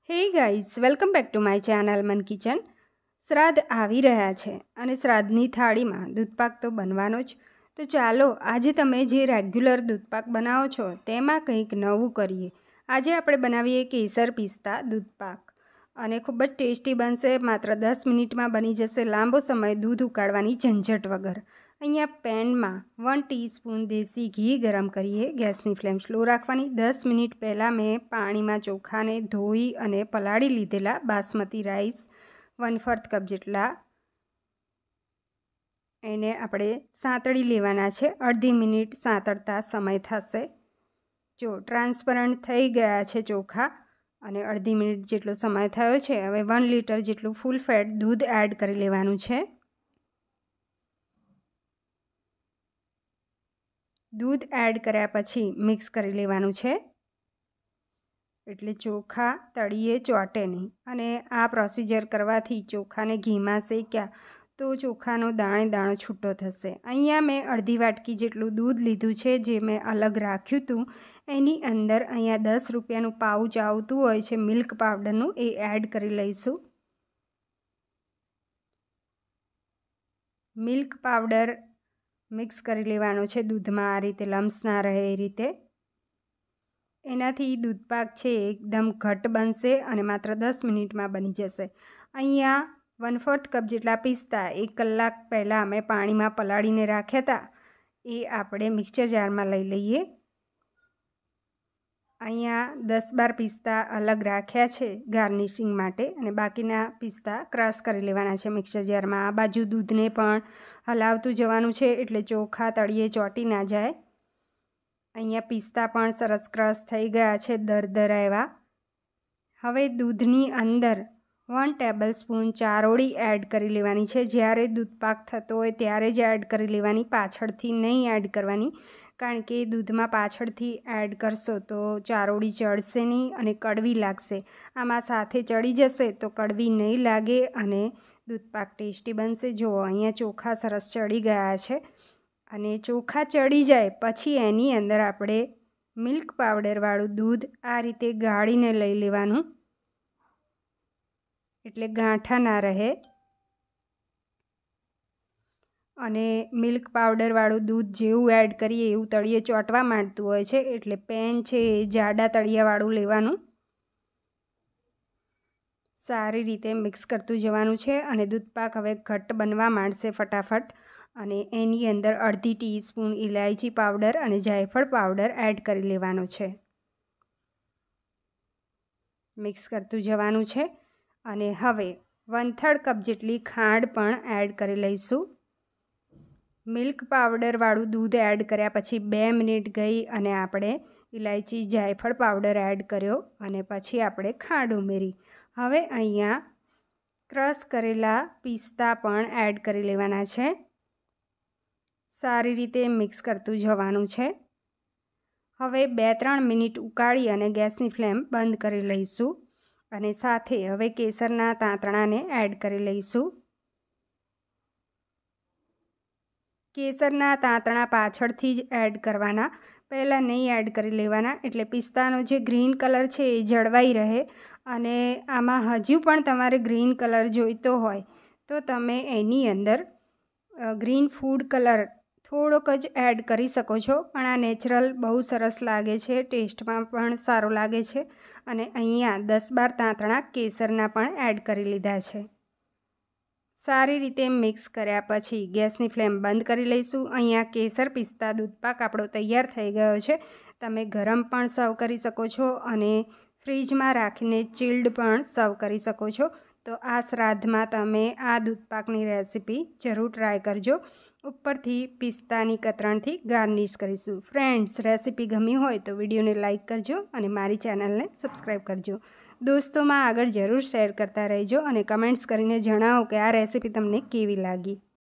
હે guys, welcome back to my channel Mann kitchen. Shraddh આવી રહ્યા છે અને શ્રાદ્ધની થાળીમાં દૂધપાક તો બનવાનો જ. તો ચાલો આજે તમે જે રેગ્યુલર દૂધપાક બનાવો છો તેમાં કંઈક નવું કરીએ. આજે આપણે બનાવીએ કેસર પિસ્તા દૂધપાક અને ખૂબ જ ટેસ્ટી બનશે. માત્ર 10 મિનિટમાં બની જશે, લાંબો સમય દૂધ ઉકાળવાની ઝંઝટ વગર. અહીંયા પેનમાં 1 ટીસ્પૂન દેશી ઘી ગરમ કરીએ. ગેસની ફ્લેમ સ્લો રાખવાની. 10 મિનિટ પહેલાં મેં પાણીમાં ચોખાને ધોઈ અને પલાળી લીધેલા બાસમતી રાઈસ 1/4 કપ જેટલા એને આપણે સાંતળી લેવાના છે. અડધી મિનિટ સાંતળતા સમય થશે. જો ટ્રાન્સપરન્ટ થઈ ગયા છે ચોખા અને અડધી મિનિટ જેટલો સમય થયો છે. હવે 1 લીટર જેટલું ફૂલ ફેટ દૂધ એડ કરી લેવાનું છે. દૂધ એડ કર્યા પછી મિક્સ કરી લેવાનું છે, એટલે ચોખા તળીએ ચોંટે નહીં. અને આ પ્રોસિજર કરવાથી ચોખાને ઘીમાં શેક્યા તો ચોખાનો દાણે દાણો છૂટો થશે. અહીંયા મેં અડધી વાટકી જેટલું દૂધ લીધું છે, જે મેં અલગ રાખ્યું હતું. એની અંદર અહીંયા 10 રૂપિયાનું પાઉચ આવતું હોય છે મિલ્ક પાવડરનું, એ એડ કરી લઈશું. મિલ્ક પાવડર મિક્સ કરી લેવાનો છે દૂધમાં, આ રીતે લમ્સ ના રહે એ રીતે. એનાથી દૂધપાક છે એકદમ ઘટ બનશે અને માત્ર 10 મિનિટમાં બની જશે. અહીંયા 1/4 કપ જેટલા પિસ્તા 1 કલાક પહેલાં મેં પાણીમાં પલાળીને રાખ્યા હતા, એ આપણે મિક્સર જારમાં લઈ લઈએ. અહીંયા 10-12 પિસ્તા અલગ રાખ્યા છે ગાર્નિશિંગ માટે અને બાકીના પિસ્તા ક્રશ કરી લેવાના છે મિક્સર જારમાં. આ બાજુ દૂધને પણ હલાવતું જવાનું છે એટલે ચોખા તળિયે ચોંટી ના જાય. અહીંયા પિસ્તા પણ સરસ ક્રશ થઈ ગયા છે, દરદરા એવા. હવે દૂધની અંદર 1 ટેબલસ્પૂન ચારોળી એડ કરી લેવાની છે. જ્યારે દૂધપાક થતો હોય ત્યારે જ એડ કરી લેવાની, પાછળથી નહીં એડ કરવાની. કારણ કે દૂધમાં પાછળથી એડ કરશો તો ચારોળી ચડશે નહીં અને કડવી લાગશે. આમાં સાથે ચડી જશે તો કડવી નહીં લાગે અને દૂધપાક ટેસ્ટી બનશે. જુઓ અહીંયા ચોખા સરસ ચડી ગયા છે અને ચોખા ચડી જાય પછી એની અંદર આપણે મિલ્ક પાવડરવાળું દૂધ આ રીતે ગાળીને લઈ લેવાનું, એટલે ગાંઠા ના રહે. અને મિલ્ક પાવડરવાળું દૂધ જેવું એડ કરીએ એવું તળિયે ચોંટવા માંડતું હોય છે, એટલે પેન છે એ જાડા તળિયાવાળું લેવાનું. સારી રીતે મિક્સ કરતું જવાનું છે અને દૂધપાક હવે ઘટ્ટ બનવા માંડશે ફટાફટ. અને એની અંદર અડધી ટીસ્પૂન ઇલાયચી પાવડર અને જાયફળ પાવડર એડ કરી લેવાનો છે. મિક્સ કરતું જવાનું છે અને હવે 1/3 કપ જેટલી ખાંડ પણ એડ કરી લઈશું. મિલ્ક પાવડરવાળું દૂધ એડ કર્યા પછી 2 મિનિટ ગઈ અને આપણે ઇલાયચી જાયફળ પાવડર એડ કર્યો અને પછી આપણે ખાંડ ઉમેરી. હવે અહીંયા ક્રશ કરેલા પિસ્તા પણ એડ કરી લેવાના છે. સારી રીતે મિક્સ કરતું જવાનું છે. હવે 2-3 મિનિટ ઉકાળી અને ગેસની ફ્લેમ બંધ કરી લઈશું. અને સાથે હવે કેસરના તાંતણાને એડ કરી લઈશું. કેસરના તાંતણા પાછળથી જ એડ કરવાના, પહેલાં નહીં એડ કરી લેવાના, એટલે પિસ્તાનો જે ગ્રીન કલર છે એ જળવાઈ રહે. અને આમાં હજુ પણ તમારે ગ્રીન કલર જોઈતો હોય તો તમે એની અંદર ગ્રીન ફૂડ કલર થોડોક જ એડ કરી શકો છો, પણ આ નેચરલ બહુ સરસ લાગે છે, ટેસ્ટમાં પણ સારો લાગે છે. અને અહીંયા 10-12 તાંતણા કેસરના પણ એડ કરી લીધા છે. સારી રીતે મિક્સ કર્યા પછી ગેસની ફ્લેમ બંધ કરી લઈશું. અહીંયા કેસર પિસ્તા દૂધપાક આપણો તૈયાર થઈ ગયો છે. તમે ગરમ પણ સર્વ કરી શકો છો અને ફ્રીજમાં રાખીને ચિલ્ડ પણ સર્વ કરી શકો છો. તો આ શ્રાદ્ધમાં તમે આ દૂધપાકની રેસીપી જરૂર ટ્રાય કરજો. ઉપરથી પિસ્તાની કતરણથી ગાર્નિશ કરીશું. ફ્રેન્ડ્સ, રેસીપી ગમી હોય તો વિડીયોને લાઇક કરજો અને મારી ચેનલને સબસ્ક્રાઈબ કરજો. દોસ્તોમાં આગળ જરૂર શેર કરતા રહેજો અને કમેન્ટ્સ કરીને જણાવો કે આ રેસીપી તમને કેવી લાગી.